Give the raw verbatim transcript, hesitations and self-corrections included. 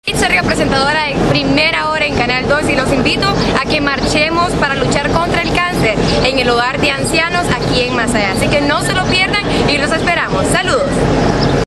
Soy presentadora de Primera Hora en Canal dos y los invito a que marchemos para luchar contra el cáncer en el hogar de ancianos aquí en Masaya. Así que no se lo pierdan y los esperamos. ¡Saludos!